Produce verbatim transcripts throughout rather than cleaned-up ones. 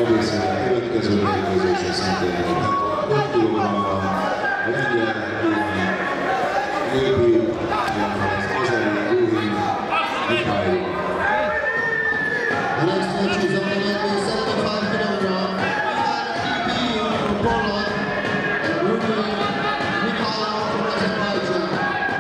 egészen a következő mérkőzésre szintén öt kilogrammal a lengyel női, az azeri Ruhin Mihály. The next match is on the seventy-five kilogram E P from Poland and Ruhin Mihály from Azerbaijan.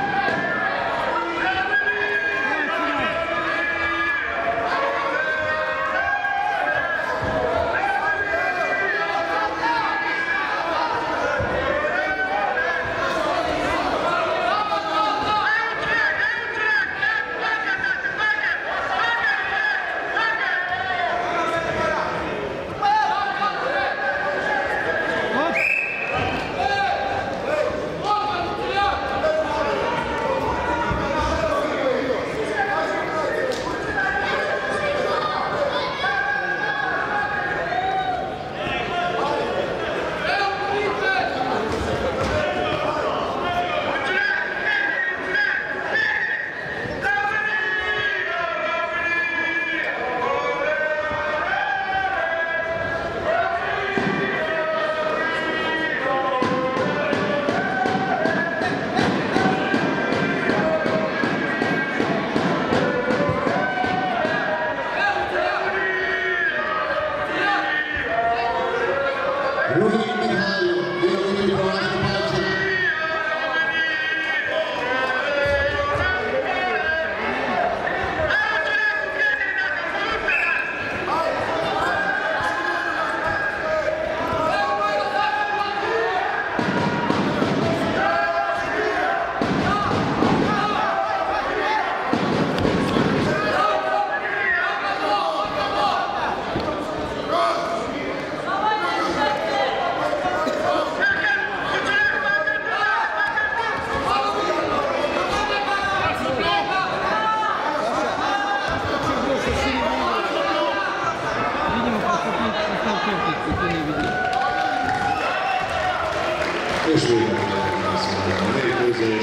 És végül azt mondom, a mérkőzés,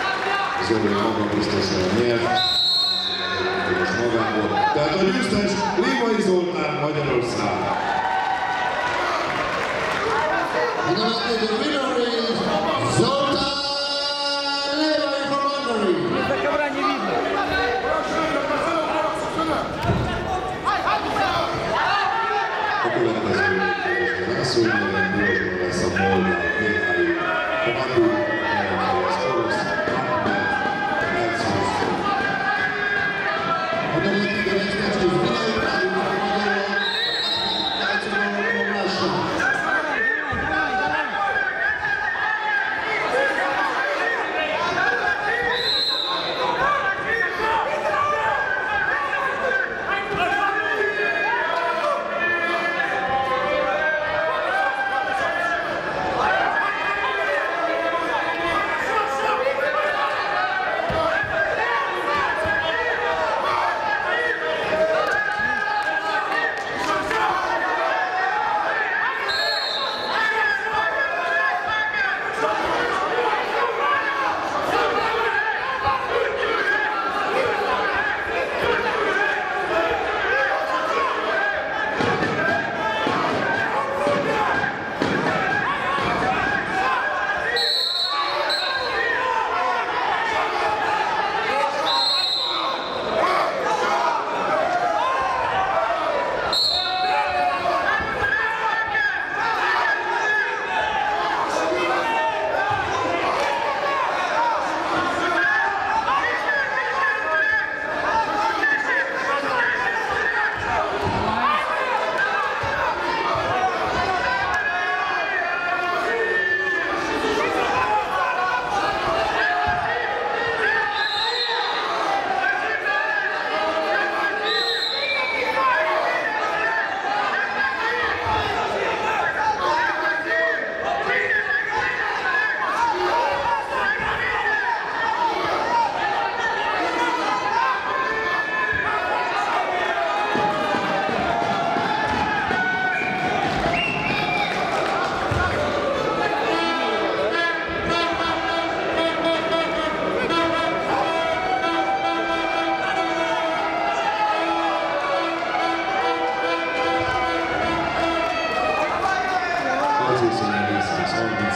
Zoli magabiztosan nyert, és magából. Tehát a győztes Lévai Zoltán, Magyarország. And the winner is Zoltán Lévai from Hungary. A következő mérkőzés az Asszonynéven Bőzsön lesz a Moldáv Mihály Komandu, az orosz Ahmed Elszóztó. And the next match is Mihály from Russia.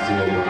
still